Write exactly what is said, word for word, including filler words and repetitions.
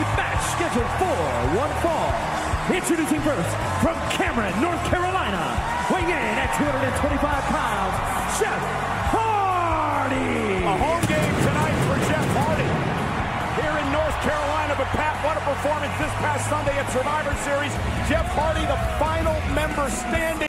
match scheduled for one fall. Introducing first, from Cameron, North Carolina, weighing in at two hundred twenty-five pounds, Jeff Hardy. A home game tonight for Jeff Hardy here in North Carolina. But Pat, what a performance this past Sunday at Survivor Series. Jeff Hardy, the final member standing.